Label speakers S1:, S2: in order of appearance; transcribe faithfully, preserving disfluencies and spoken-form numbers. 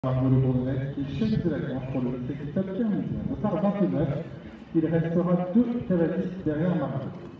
S1: Margot Le Bournelet, qui est chef de la course pour le festival quinze. Au par vingt-neuf, il restera deux cavalistes derrière Margot.